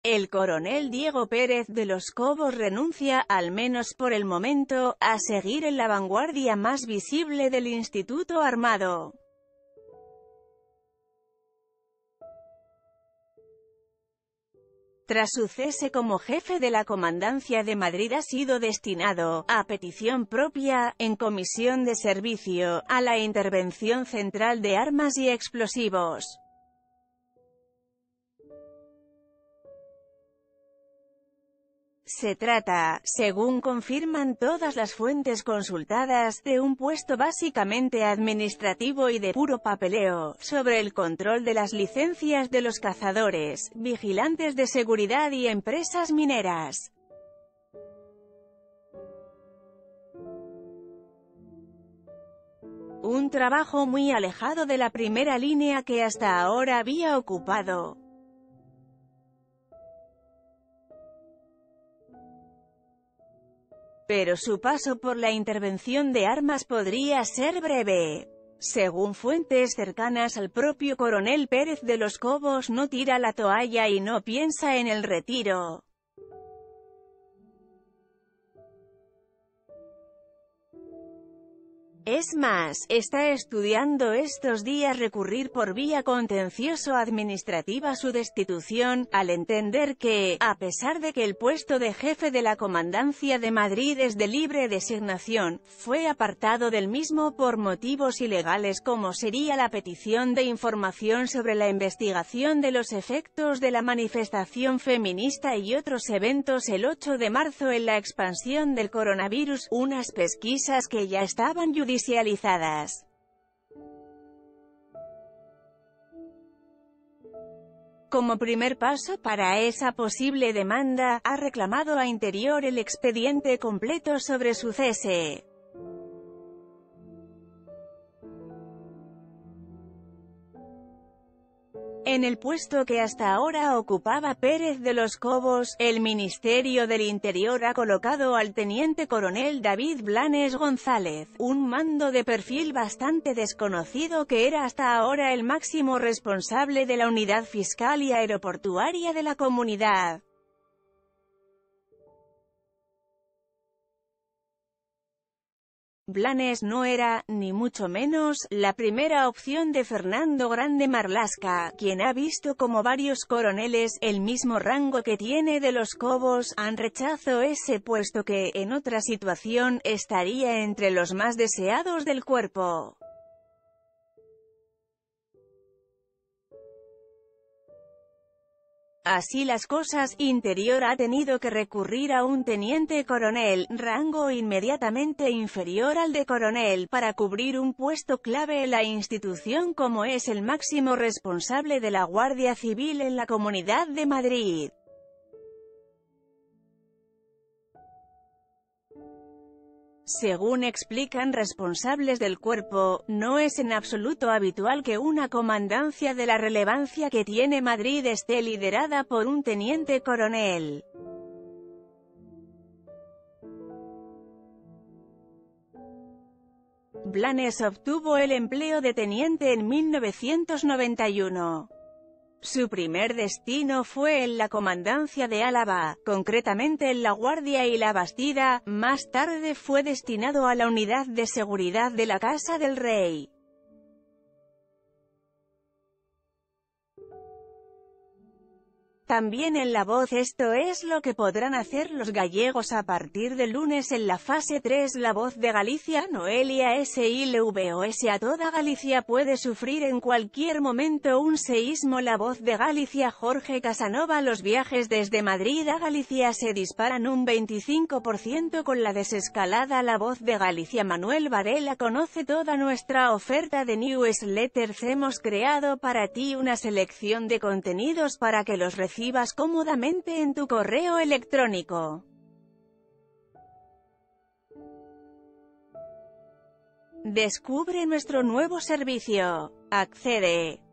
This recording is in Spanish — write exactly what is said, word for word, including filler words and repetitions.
el coronel Diego Pérez de los Cobos renuncia, al menos por el momento, a seguir en la vanguardia más visible del Instituto Armado. Tras su cese como jefe de la Comandancia de Madrid ha sido destinado, a petición propia, en comisión de servicio, a la Intervención Central de Armas y Explosivos. Se trata, según confirman todas las fuentes consultadas, de un puesto básicamente administrativo y de puro papeleo, sobre el control de las licencias de los cazadores, vigilantes de seguridad y empresas mineras. Un trabajo muy alejado de la primera línea que hasta ahora había ocupado. Pero su paso por la intervención de armas podría ser breve. Según fuentes cercanas al propio coronel Pérez de los Cobos, no tira la toalla y no piensa en el retiro. Es más, está estudiando estos días recurrir por vía contencioso-administrativa su destitución, al entender que, a pesar de que el puesto de jefe de la Comandancia de Madrid es de libre designación, fue apartado del mismo por motivos ilegales como sería la petición de información sobre la investigación de los efectos de la manifestación feminista y otros eventos el ocho de marzo en la expansión del coronavirus, unas pesquisas que ya estaban judicializadas. Judicializadas. Como primer paso para esa posible demanda, ha reclamado a Interior el expediente completo sobre su cese. En el puesto que hasta ahora ocupaba Pérez de los Cobos, el Ministerio del Interior ha colocado al teniente coronel David Blanes González, un mando de perfil bastante desconocido que era hasta ahora el máximo responsable de la unidad fiscal y aeroportuaria de la comunidad. Blanes no era, ni mucho menos, la primera opción de Fernando Grande Marlaska, quien ha visto como varios coroneles, el mismo rango que tiene de los Cobos, han rechazado ese puesto que, en otra situación, estaría entre los más deseados del cuerpo. Así las cosas, Interior ha tenido que recurrir a un teniente coronel, rango inmediatamente inferior al de coronel, para cubrir un puesto clave en la institución como es el máximo responsable de la Guardia Civil en la Comunidad de Madrid. Según explican responsables del cuerpo, no es en absoluto habitual que una comandancia de la relevancia que tiene Madrid esté liderada por un teniente coronel. Blanes obtuvo el empleo de teniente en mil novecientos noventa y uno. Su primer destino fue en la Comandancia de Álava, concretamente en La Guardia y La Bastida. Más tarde fue destinado a la Unidad de Seguridad de la Casa del Rey. También en La Voz. Esto es lo que podrán hacer los gallegos a partir del lunes en la fase tres. La Voz de Galicia, Noelia S I V O S. A toda Galicia puede sufrir en cualquier momento un seísmo. La Voz de Galicia, Jorge Casanova. Los viajes desde Madrid a Galicia se disparan un veinticinco por ciento con la desescalada. La Voz de Galicia, Manuel Varela. Conoce toda nuestra oferta de newsletters. Hemos creado para ti una selección de contenidos para que los recibas cómodamente en tu correo electrónico. Descubre nuestro nuevo servicio. Accede